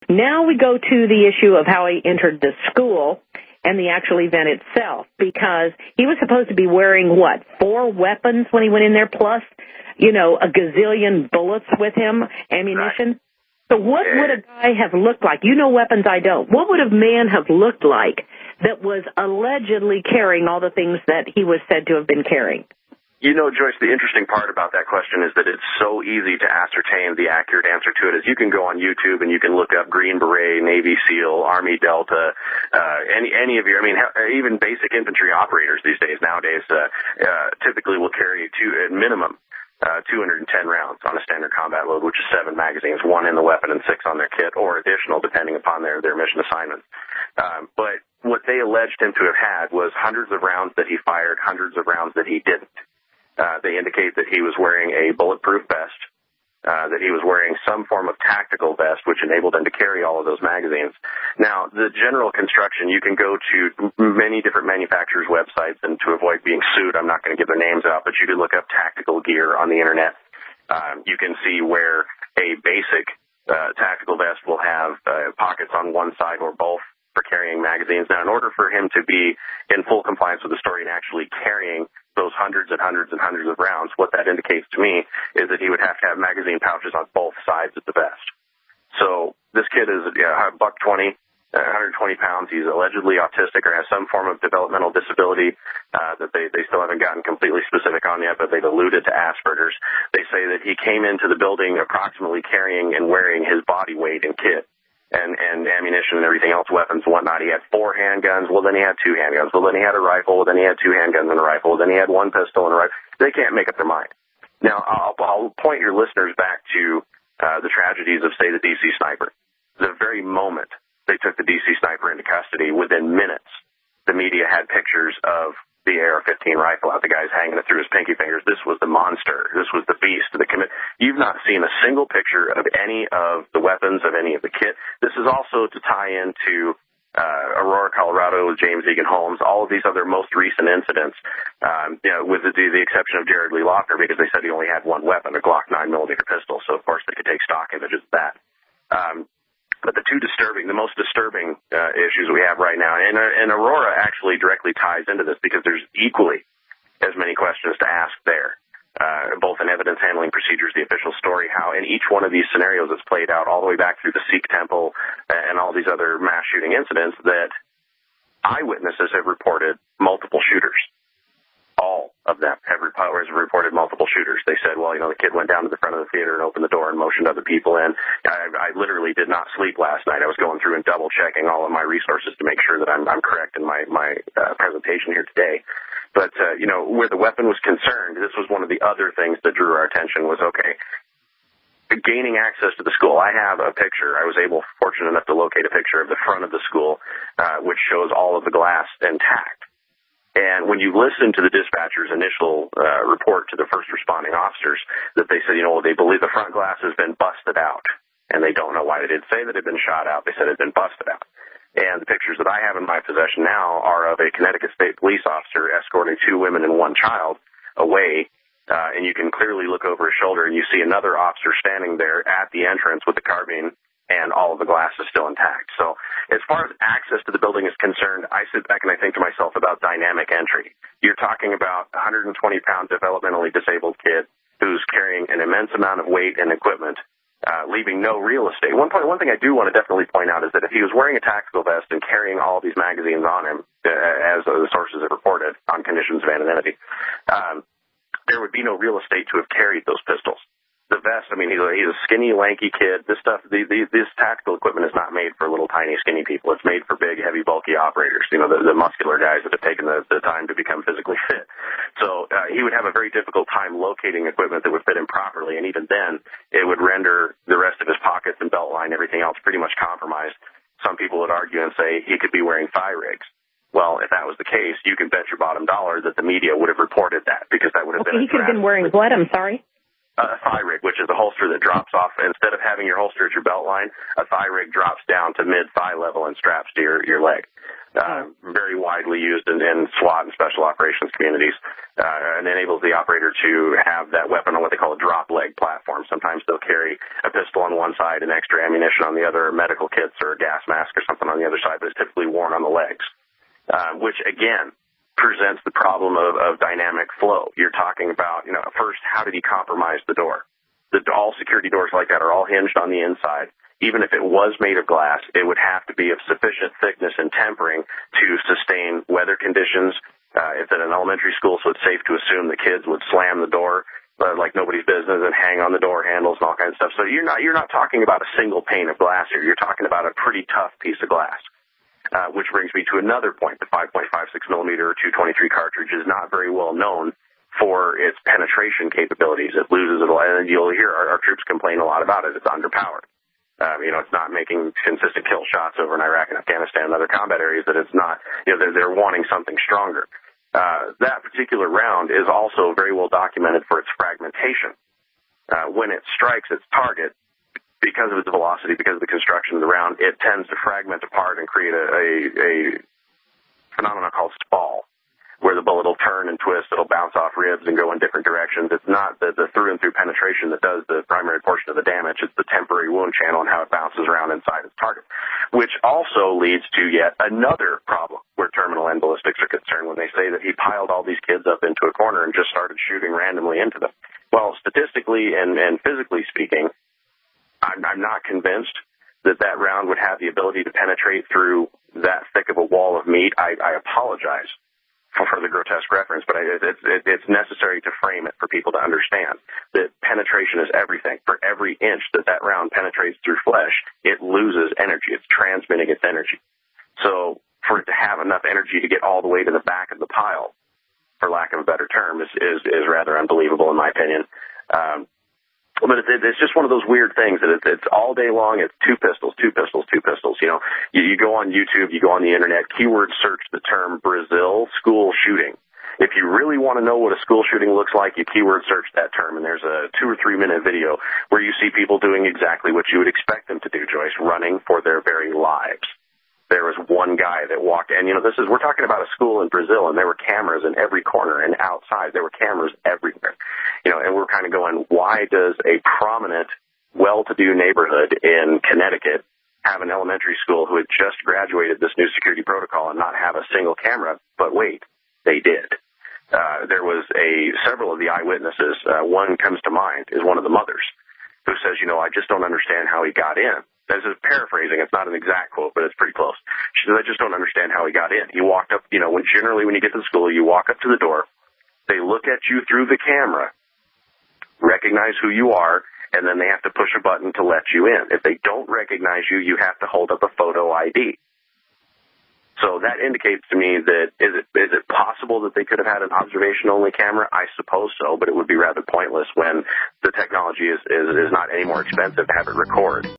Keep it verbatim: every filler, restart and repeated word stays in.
Now we go to the issue of how he entered the school and the actual event itself, because he was supposed to be wearing, what, four weapons when he went in there, plus, you know, a gazillion bullets with him, ammunition. Right. So what would a guy have looked like? You know weapons, I don't. What would a man have looked like that was allegedly carrying all the things that he was said to have been carrying? You know, Joyce, the interesting part about that question is that it's so easy to ascertain the accurate answer to it. Is you can go on YouTube and you can look up Green Beret, Navy SEAL, Army Delta, uh, any any of your, I mean, even basic infantry operators these days, nowadays, uh, uh, typically will carry two, at minimum, uh, two hundred ten rounds on a standard combat load, which is seven magazines, one in the weapon and six on their kit, or additional depending upon their, their mission assignments. Um, but what they alleged him to have had was hundreds of rounds that he fired, hundreds of rounds that he didn't. Uh, they indicate that he was wearing a bulletproof vest, uh, that he was wearing some form of tactical vest, which enabled him to carry all of those magazines. Now, the general construction, you can go to many different manufacturers' websites, and to avoid being sued, I'm not going to give their names out, but you can look up tactical gear on the Internet. Um, you can see where a basic uh, tactical vest will have uh, pockets on one side or both for carrying magazines. Now, in order for him to be in full compliance with the story and actually carrying those hundreds and hundreds and hundreds of rounds, what that indicates to me is that he would have to have magazine pouches on both sides of the vest. So this kid is yeah, a buck twenty, one hundred twenty pounds. He's allegedly autistic or has some form of developmental disability uh, that they, they still haven't gotten completely specific on yet, but they've alluded to Asperger's. They say that he came into the building approximately carrying and wearing his body weight and kit. And, and ammunition and everything else, weapons and whatnot. He had four handguns. Well, then he had two handguns. Well, then he had a rifle. Well, then he had two handguns and a rifle. Then he had one pistol and a rifle. They can't make up their mind. Now, I'll, I'll point your listeners back to uh, the tragedies of, say, the D C sniper. The very moment they took the D C sniper into custody, within minutes, the media had pictures of the A R fifteen rifle out. The guy's hanging it through his pinky fingers. This was the monster. This was the beast. The commit. You've not seen a single picture of any of the weapons, of any of the kit. This is also to tie into uh, Aurora, Colorado, with James Egan Holmes, all of these other most recent incidents, um, you know, with the, the exception of Jared Lee Loughner, because they said he only had one weapon, a Glock nine millimeter pistol. So, of course, they could take stock images of that. Um, But the two disturbing, the most disturbing uh, issues we have right now, and, uh, and Aurora actually directly ties into this because there's equally as many questions to ask there, uh, both in evidence handling procedures, the official story, how in each one of these scenarios it's played out all the way back through the Sikh temple and all these other mass shooting incidents that eyewitnesses have reported multiple shooters. All of them have reported multiple shooters. They said, well, you know, the kid went down to the front of the theater and opened the door and motioned other people in. I, I literally did not sleep last night. I was going through and double-checking all of my resources to make sure that I'm, I'm correct in my, my uh, presentation here today. But, uh, you know, where the weapon was concerned, this was one of the other things that drew our attention was, okay, gaining access to the school. I have a picture. I was able, fortunate enough to locate a picture of the front of the school, uh, which shows all of the glass intact. And when you listen to the dispatcher's initial uh, report to the first responding officers, that they said, you know, they believe the front glass has been busted out, and they don't know why. They didn't say that it had been shot out. They said it had been busted out. And the pictures that I have in my possession now are of a Connecticut State police officer escorting two women and one child away, uh, and you can clearly look over his shoulder, and you see another officer standing there at the entrance with the carbine, and all of the glass is still intact. So as far as access to the building is concerned, I sit back and I think to myself about dynamic entry. You're talking about a one hundred twenty pound developmentally disabled kid who's carrying an immense amount of weight and equipment, uh, leaving no real estate. One point, one thing I do want to definitely point out is that if he was wearing a tactical vest and carrying all these magazines on him, uh, as the sources have reported on conditions of anonymity, um, there would be no real estate to have carried those pistols. The vest, I mean, he's a, he's a skinny, lanky kid. This stuff, the, the, this tactical equipment is not made for little, tiny, skinny people. It's made for big, heavy, bulky operators, you know, the, the muscular guys that have taken the, the time to become physically fit. So uh, he would have a very difficult time locating equipment that would fit him properly, and even then, it would render the rest of his pockets and belt line, everything else, pretty much compromised. Some people would argue and say he could be wearing thigh rigs. Well, if that was the case, you can bet your bottom dollar that the media would have reported that, because that would have okay, been a he could have been wearing what? I'm sorry? A thigh rig, which is a holster that drops off. Instead of having your holster at your belt line, a thigh rig drops down to mid-thigh level and straps to your, your leg. Uh, very widely used in, in SWAT and special operations communities, uh, and enables the operator to have that weapon on what they call a drop leg platform. Sometimes they'll carry a pistol on one side and extra ammunition on the other, medical kits or a gas mask or something on the other side, but it's typically worn on the legs, uh, which again presents the problem of, of dynamic flow. You're talking about, you know, first, how did he compromise the door? The, all security doors like that are all hinged on the inside. Even if it was made of glass, it would have to be of sufficient thickness and tempering to sustain weather conditions. Uh, it's at an elementary school, so it's safe to assume the kids would slam the door uh, like nobody's business and hang on the door handles and all kinds of stuff. So you're not you're not talking about a single pane of glass here. You're talking about a pretty tough piece of glass. Uh, which brings me to another point. The five point five six millimeter two twenty-three cartridge is not very well known for its penetration capabilities. It loses it, and you'll hear our, our troops complain a lot about it. It's underpowered. Um, you know, it's not making consistent kill shots over in Iraq and Afghanistan and other combat areas. That it's not, you know, they're, they're wanting something stronger. Uh, that particular round is also very well documented for its fragmentation. Uh, when it strikes its target, because of its velocity, because of the construction of the round, it tends to fragment apart and create a, a, a phenomenon called spall, where the bullet will turn and twist, it'll bounce off ribs and go in different directions. It's not the, the through-and-through penetration that does the primary portion of the damage. It's the temporary wound channel and how it bounces around inside its target, which also leads to yet another problem where terminal end ballistics are concerned when they say that he piled all these kids up into a corner and just started shooting randomly into them. Well, statistically and, and physically speaking, I'm, I'm not convinced that that round would have the ability to penetrate through that thick of a wall of meat. I, I apologize for the grotesque reference, but it's, it's necessary to frame it for people to understand that penetration is everything. For every inch that that round penetrates through flesh, it loses energy. It's transmitting its energy. So for it to have enough energy to get all the way to the back of the pile, for lack of a better term, is, is, is rather unbelievable in my opinion. Um, But it's, it's just one of those weird things that it's, it's all day long. It's two pistols, two pistols, two pistols. You know, you, you go on YouTube, you go on the internet, keyword search the term Brazil school shooting. If you really want to know what a school shooting looks like, you keyword search that term, and there's a two or three minute video where you see people doing exactly what you would expect them to do, Joyce, running for their very lives. There was one guy that walked, and you know, this is, we're talking about a school in Brazil, and there were cameras in every corner and outside. There were cameras everywhere. You know, and we're kind of going, why does a prominent, well-to-do neighborhood in Connecticut have an elementary school who had just graduated this new security protocol and not have a single camera? But wait, they did. Uh, there was a, several of the eyewitnesses, uh, one comes to mind, is one of the mothers, who says, you know, I just don't understand how he got in. This is paraphrasing. It's not an exact quote, but it's pretty close. She says, I just don't understand how he got in. He walked up, you know, when generally when you get to the school, you walk up to the door, they look at you through the camera, recognize who you are, and then they have to push a button to let you in. If they don't recognize you, you have to hold up a photo I D. So that indicates to me that is it is it possible that they could have had an observation-only camera? I suppose so, but it would be rather pointless when the technology is, is, is not any more expensive to have it record.